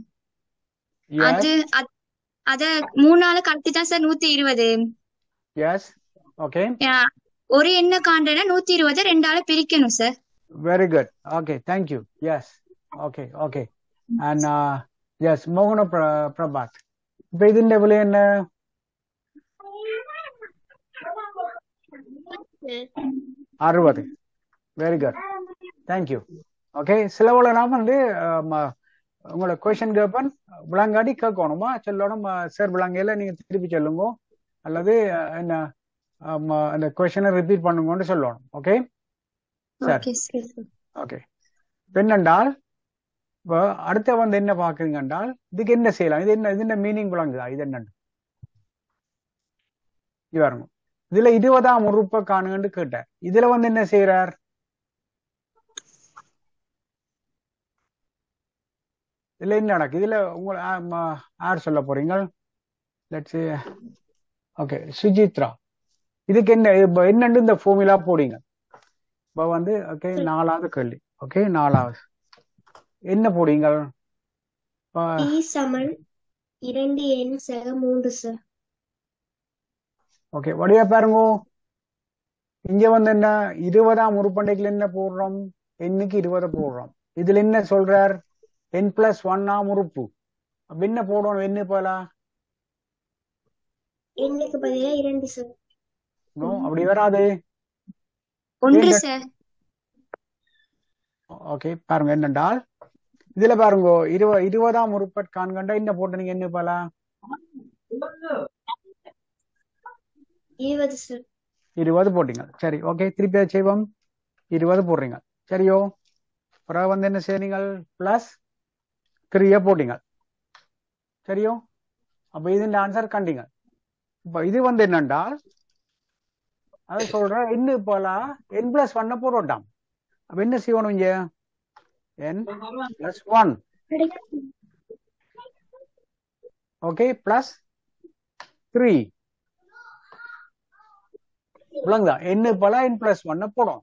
அத 3ஆல கட்டி தான் சார் 120. எஸ். ஓகே, ஒரு எண்ண காண்றேன்னா 120 2ஆல பிரிக்கணும் sir. Very good. Okay, thank you. Yes. Okay okay, and yes மோகன பிரபாத். இப்ப ഇതിന്റെ വില என்ன? 60. Very good, thank you. Okay, சிலவுல நான் வந்து உங்களை கொஸ்டின் கேட்பேன், விளங்காடி கேட்கணுமா சொல்லணும். சார் விளங்கையில நீங்க திருப்பி சொல்லுங்க, அல்லது என்ன அந்த கொஸ்டினை ரிப்பீட் பண்ணுங்கன்னு சொல்லணும். Okay sir. ஓகே, என்னென்றால் இப்போ அடுத்த வந்து என்ன பாக்குறீங்க என்றால் இதுக்கு என்ன செய்யலாம், இது என்ன மீனிங் விளங்குதா, இது என்ன பாருங்க. இதுல 20ஆம் உறுப்பை காணுங்கன்னு கேட்டார். இதுல வந்து என்ன செய்யறார், இதுல என்ன நடக்கு, இதுல உங்களை யார் சொல்ல போறீங்க? Let's okay Sujithra. இதுக்கு என்னன்னு இந்த ஃபார்முலா போடுங்க. இப்போ வந்து ஓகே 4வது கேள்வி. ஓகே 4வது என்ன போடுங்க? T சமன் 2n சக 3 சார். ஓகே வடிவா பாருங்க. இங்க வந்து என்ன 20ஆம் உறுப்பண்டைக்குள்ள என்ன போடுறோம், எண்ணுக்கு 20 போடுறோம். இதுல என்ன சொல்றார், n+1ஆம் உறுப்பு. அப்ப என்ன போடணும், என்ன போல எண்ணுக்கு பதிலா 2 சார். அப்படி வராது. 1 சார். ஓகே பாருங்க என்னென்றால் இதுல பாருங்க 20ஆம் உறுப்பை காண்கண்டா என்ன போட்டு நீங்க என்ன போல 20 சார். 20 போட்டீங்க. சரி ஓகே திருப்பி செய்வோம். 20 போடுறீங்க சரியோ. பிறகு வந்து என்ன செய்றீங்க, +3 போட்டீங்க சரியோ. அப்ப இதுல ஆன்சர் கண்டீங்க. இப்ப இது வந்து என்னென்றால் அது சொல்ற இன்னும் போல n+1 போட்டோம். அப்ப என்ன செய்யணும், இங்க n+1 ஓகே +3 விளங்குதா, n போல n+1 போடும்.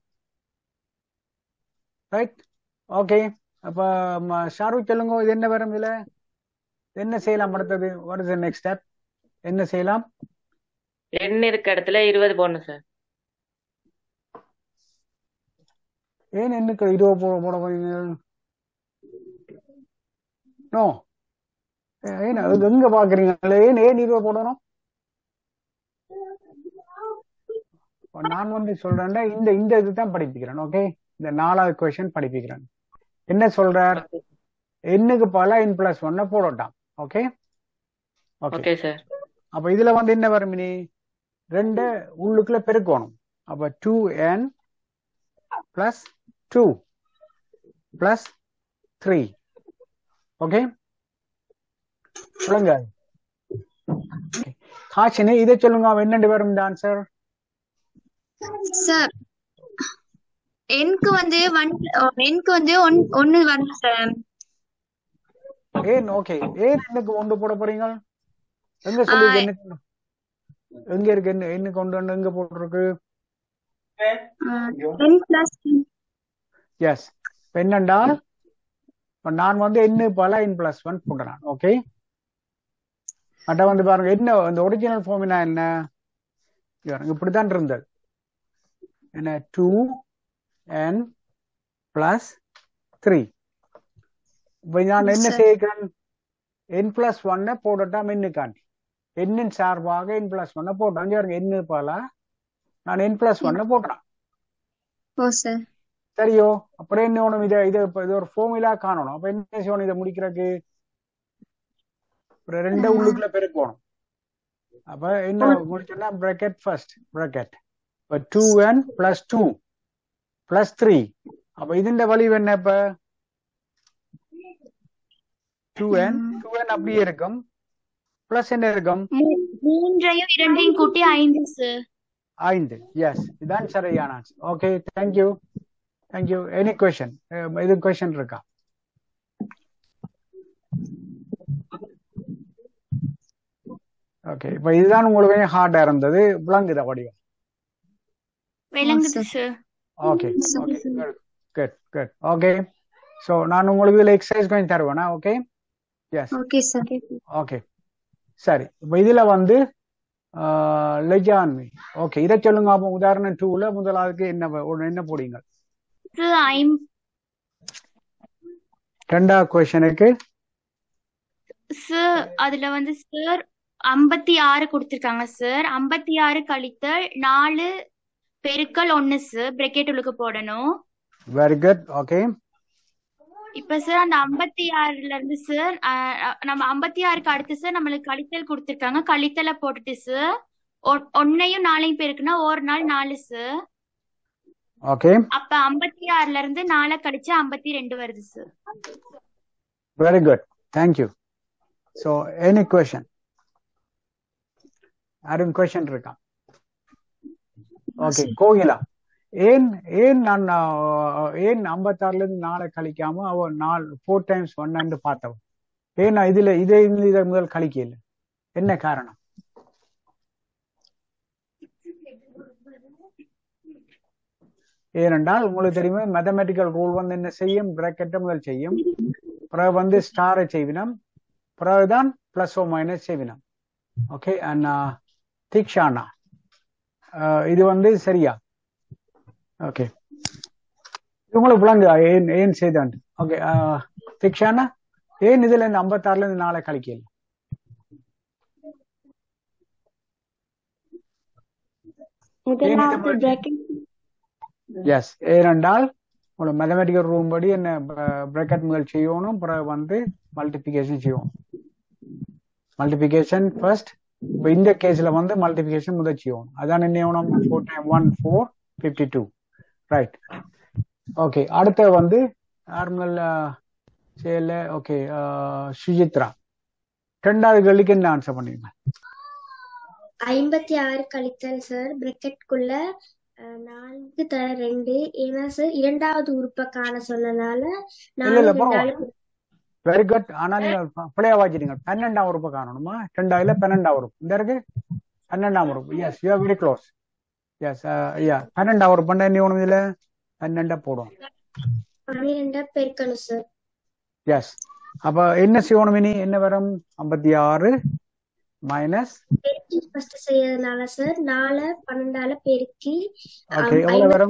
Right okay. அப்ப ஷாருக் சொல்லுங்க, இது என்ன வரும், இதுல என்ன செய்யலாம் அடுத்தது, what is the next step, என்ன செய்யலாம்? n இருக்க இடத்துல 20 போடணும் சார். ஏன் என்னக்கு 20 போட போறீங்க? நோ ஏன் எங்க பாக்குறீங்க, ஏன் 20 போடணும்? நான் வந்து சொல்றேன் இந்த இதுதான் படிப்பிக்கிறேன். ஓகே இந்த 4வது கொஸ்டின் படிப்பிக்கிறேன். என்ன சொல்றார், எண்ணுக்கு பல n+1 போடட்டாம். Okay okay sir. அப்ப இதுல வந்து என்ன வரும், இனி 2 உள்ளுக்குள்ள பெருக்கணும். அப்ப 2n +2 +3 ஓகே சொல்லுங்க. காட்சினே இதை சொல்லுங்க, அவன் என்னண்டு வரும் இந்த ஆன்சர்? சார் எனக்கு வந்து 1 வரணும் சார். ஏன் ஓகே ஏன் எனக்கு 1 போட போறீங்க? எங்க சொல்லி என்ன எங்க இருக்கு, என்ன கொண்டு வந்து எங்க போட்டிருக்கு? எஸ் என்னண்டால் நான் வந்து n பல n+1 போடுறேன். ஓகே அட்ட வந்து பாருங்க என்ன இந்த ஒரிஜினல் ஃபார்முலா என்ன, இப்படித்தான் இருந்தது. என்ன 2n +3. இப்ப நான் என்ன செய்கிறேன், n+1 போடட்டாம் எண்ணுக்காண்டி, எண்ணின் சார்பாக n+1 போட்டேன். n போல நான் n+1 போடுறேன் சரியோ. அப்புறம் என்ன வேணும், இது ஒரு ஃபார்முலா காணணும். அப்ப என்ன செய்யணும், இதை முடிக்கிறதுக்கு ஒரு 2 உள்ளுக்குள்ள பெருக்கணும். அப்ப என்ன முடிச்சோம்னா bracket first bracket 2n +2 +3. அப்ப ഇതിന്റെ வலிவு என்ன, இப்ப 2n அப்படியே இருக்கும், பிளஸ் என்ன இருக்கும் 3ஐயும் 2ஐயும் கூட்டி 5 சார். 5. எஸ் இதான் சரியான answer. Okay thank you thank you. Any question, இது क्वेश्चन இருக்கா? ஓகே இப்ப இதுதான் உங்களுக்கு ஹார்டா இருந்தது, விளங்குதா வடிவம்? விளங்குது sir. Okay okay good good. Okay so நான் உங்களுக்கு இதுல எக்ஸசைஸ் கொஞ்சம் தருவேனா? Okay yes okay sir. Okay சரி. இப்ப இதுல வந்து லெஜான்வி ஓகே இதை சொல்லுங்க. அப்போ உதாரணம் 2ல முதலாவதுக்கு என்ன போடுங்க? ரெண்டாவது क्वेश्चनக்கு சார் அதுல வந்து சார் 56 கொடுத்திருக்காங்க சார். 56 கழித்தல் 4 பெருக்கல் 1 சார் பிராக்கெட் உள்ளுக்கு போடணும். Very good. ஓகே இப்ப சார் அந்த 56ல இருந்து சார் நம்ம 56க்கு அடுத்து சார் நம்மளுக்கு கழித்தல் கொடுத்திருக்காங்க. கழித்தலை போட்டுட்டு சார் 1ஐயும் 4ஐயும் பெருக்குனா ஒரு நாள் 4 சார். ஓகே அப்ப 56ல இருந்து 4 கழிச்சு 52 வருது sir. Very good. Thank you. So, any question? யாரும் கொஸ்டின் இருக்கா? ஓகே, கோகிலா, ஏன் ஏன் நான் ஏன் 56ல இருந்து 4 கழிக்காம அவ 4 times 1 பார்த்தவன்? ஏன் நான் இதை முதல் கழிக்கல? என்ன காரணம்? ஏனென்றால் உங்களுக்கு தெரியுமா, மேத்தமெட்டிக்கல் ரூல் வந்து என்ன செய்யும்? பிராக்கெட்டை முதல் செய்யும், பிறகு வந்து ஸ்டாரை செய்வினம், பிறகுதான் பிளஸ் ஓ மைனஸ் செய்வினம். ஓகே, அண்ட் தீக்ஷானா, இது வந்து சரியா? ஓகே, உங்களுக்கு விளங்கு ஏன் ஏன் செய்தான்? ஓகே, தீக்ஷானா, ஏன் இதுல இருந்து 56ல இருந்து 4 கழிக்கல? எஸ், ஏனென்றால் உங்களோட மேத்தமெட்டிக்கல் ரூல் படி என்ன பிராக்கெட் முதல் செய்யணும், பிறகு வந்து மல்டிபிகேஷன் செய்யணும். Multiplication first. இப்போ இந்த கேஸ்ல வந்து மல்டிபிகேஷன் முதல் செய்யணும். அதான் என்ன செய்யணும்? 4 times 1 4 52. ரைட். ஓகே, அடுத்த வந்து நார்மல் செய்யல. ஓகே, சுஜித்ரா, 2வது கேள்விக்கு என்ன ஆன்சர் பண்ணுவீங்க? 56 கழித்தல் சார் பிராக்கெட்குள்ள 4 தர 2. ஏன்னா சார் 2வது உறுப்பை காண சொன்னனால வெரி குட். ஆனா நீங்க பிள்ளையா வாச்சிட்டீங்க. 12ஆம் உறுப்பை காணணுமா? 2ல 12ஆம் உறுப்பு இந்த இருக்கு, 12ஆம் உறுப்பு. Yes, you are very close. Yes, yeah, 12ஆம் உறுப்பு என்ன ஒண்ணு இதுல 12 போடும். 12 பெருக்கணும் சார். எஸ், அப்ப என்ன செய்யணும்? இனி என்ன வரும்? 56 மைனஸ் ஃபர்ஸ்ட் செய்யறதுனால சார் 4 12ஆல பெருக்கி ஓகே எவ்வளவு வரும்?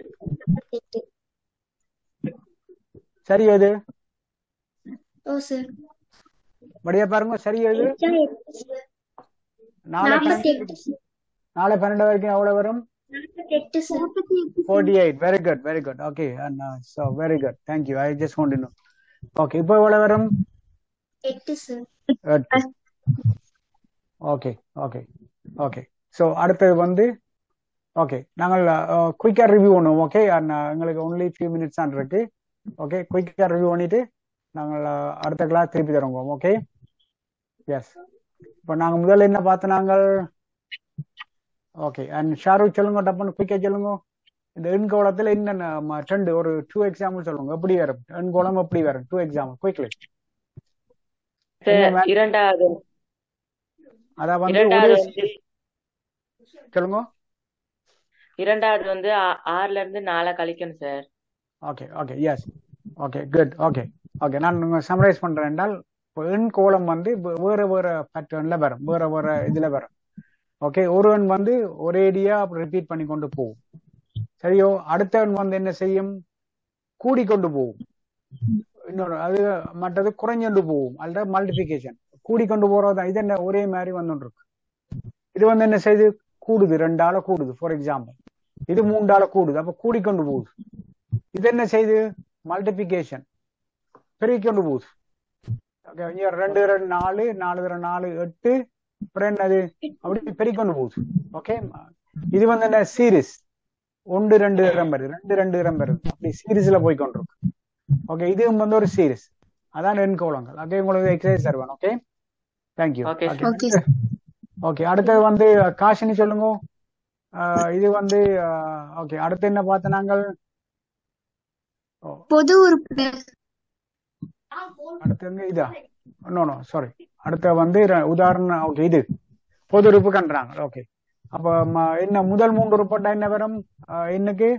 சரி, எது ஓ சார் படியா பாருங்க. சரி, எது 4 12 வரைக்கும் எவ்வளவு வரும்? 48. Very good, very good. Okay, so very good, thank you. I just want to know. Okay, இப்போ எவ்வளவு வரும்? 8 sir. Okay okay okay. So அடுத்தது வந்து ஓகே, நாங்கள் குயிக்கா ரிவ்யூ பண்ணுவோம். ஓகே, எங்களுக்கு ஒன்லி ஃபியூ மினிட்ஸ் தான் இருக்கு. ஓகே, குயிக்கா ரிவ்யூ பண்ணிட்டு நாங்கள் அடுத்த கிளாஸ் திருப்பி தருவோம். Okay, yes. இப்போ நாங்கள் முதல்ல என்ன பார்த்தோம் நாங்கள்? ஓகே, அண்ட் ஷாருக் சொல்லுங்க, டப்புன்னு குயிக்கா சொல்லுங்க. இந்த எண்கோளத்தில் என்னென்ன ட்ரெண்ட் ஒரு 2 எக்ஸாம்பிள் சொல்லுங்க. எப்படி வரும் எண்கோளம்? எப்படி வரும்? 2 எக்ஸாம்பிள் குயிக்லி. இரண்டாவது அதான் வந்து சொல்லுங்க. இரண்டாவது வந்து 6ல இருந்து 4 கழிக்கணும் sir. Okay okay, yes. Okay, good. Okay okay, நான் சம்மரைஸ் பண்றேன். என்றால் எண் கோலம் வந்து வேற வேற பேட்டர்ன்ல வரும், வேற வேற இதுல வரும். ஓகே, ஒரு எண் வந்து ஒரேடியா ரிப்பீட் பண்ணி கொண்டு போகும். சரியோ? அடுத்த எண் வந்து என்ன செய்யும்? கூடிக்கொண்டு போகும். இன்னொரு அது மற்றது குறைஞ்சொண்டு போகும். அல்ல மல்டிபிகேஷன் கூடிக்கொண்டு போறதுதான். இது என்ன ஒரே மாதிரி வந்துட்டு இருக்கு. இது வந்து என்ன செய்யுது? கூடுது, 2ஆல கூடுது. ஃபார் எக்ஸாம்பிள் இது 3ஆல கூடுது, அப்ப கூடிக்கொண்டு போகுது. இது என்ன செய்யுது? மல்டிபிகேஷன் பெருகிக்கொண்டு போகுது. ஓகே, 2 2 4 4 4 8 அப்புறம் என்னது அப்படி பெருகிக்கொண்டு போகுது. ஓகே, இது வந்து என்ன? சீரிஸ் 1 2 வருது, 2 2 வருது, அப்படி சீரீஸ்ல போய் கொண்டிருக்கு. ஓகே, இது வந்து ஒரு சீரிஸ். அதான் எண் கோலங்கள். ஓகே, உங்களுக்கு எக்ஸசைஸ் தருவேன். Okay, thank you. ஓகே, அடுத்தது வந்து காஷினி சொல்லுங்க. இது வந்து ஓகே, அடுத்து என்ன பார்த்த நாங்கள்? பொது உறுப்பு. அடுத்து இதா? நோ சாரி, அடுத்த வந்து உதாரணம். ஓகே, இது பொது உறுப்பு கண்டாங்க. ஓகே, அப்ப என்ன முதல் 3 உறுப்பட்டா என்ன வரும்? எண்ணுக்கு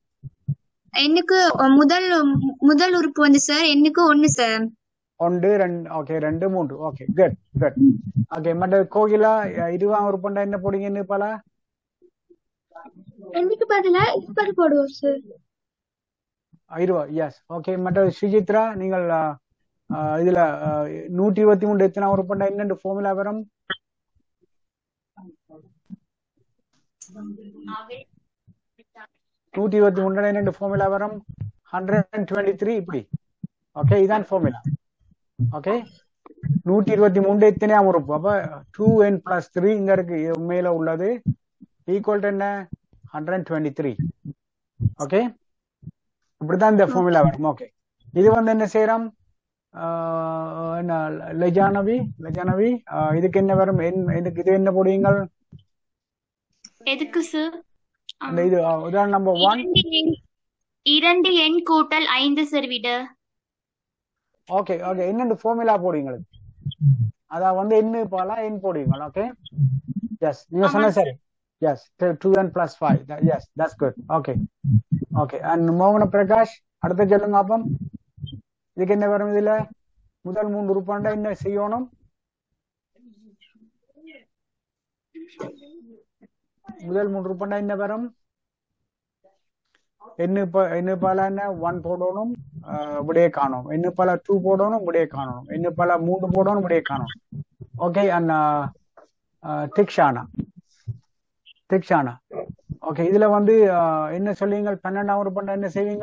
முதல் உறுப்பு வந்து சார் எண்ணுக்கு 1 sir. 1 2 okay 2 3 okay, good good. Okay, மற்ற கோகிலா 20ஆம் உறுப்புண்டா என்ன போடுங்க? பல எண்ணுக்கு பதிலா 20 போடுவோம் சார். 20. எஸ். ஓகே, மற்ற சுஜித்ரா, நீங்கள் இதுல 123 எத்தனை உறுப்புண்டா என்னென்று ஃபார்முலா வரும்? 123 என்னென்று ஃபார்முலா வரும்? 123 இப்படி. ஓகே, இதான் ஃபார்முலா. ஓகே, 123 எத்தனையாம் உறுப்பு? அப்ப 2n + 3 இங்க இருக்கு உண்மையில உள்ளது ஈக்குவல் டு என்ன? 123. ஓகே, இப்படிதான் இந்த ஃபார்முலா வரும். ஓகே, இது வந்து என்ன செய்யறோம்? என்ன லஜானவி இதுக்கு என்ன வரும்? இதுக்கு இது என்ன போடுவீங்கள்? எதுக்கு சார்? அந்த இது உதாரணம் நம்பர் 1. 2 எண் கூட்டல் 5 சார் விட. ஓகே என்னென்ன ஃபார்முலா போடுவீங்க? அதான் வந்து என்ன பாலா என் போடுவீங்க. ஓகே எஸ், நீங்க சொன்ன சரி. Yes 2n + 5. Yes that's good. Okay and மோகன பிரகாஷ் அடுத்த சொல்லுங்க. அப்போ இதுக்கு என்ன வரும்? இதுல முதல் 3 ரூபாண்டா என்ன செய்யணும்? முதல் 3 ரூபாண்டா என்ன வரும்? என்ன பால என்ன 1 போடணும், விடையை காணும். என்ன பால 2 போடணும், விடையை காணணும். என்ன பால 3 போடணும், விடையை காணும். Okay and Dikshana. ஓகே இதுல வந்து என்ன சொல்லுவீங்க? 12ஆம் ரூபாண்டா என்ன செய்வீங்க?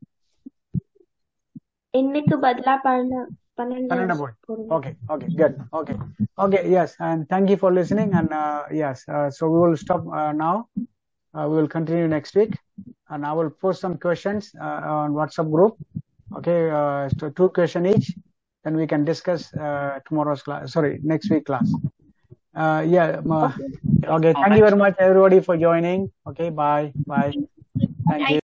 எண்ணுக்கு பதிலா 12 போடுங்க. Okay, good. Okay, yes, and thank you for listening. And yes, so we will stop now. We will continue next week, and I will post some questions on WhatsApp group. Okay, so 2 questions each. Then we can discuss tomorrow's class. Sorry, next week class. Okay. Thank you very much, everybody, for joining. Okay, bye. Thank you.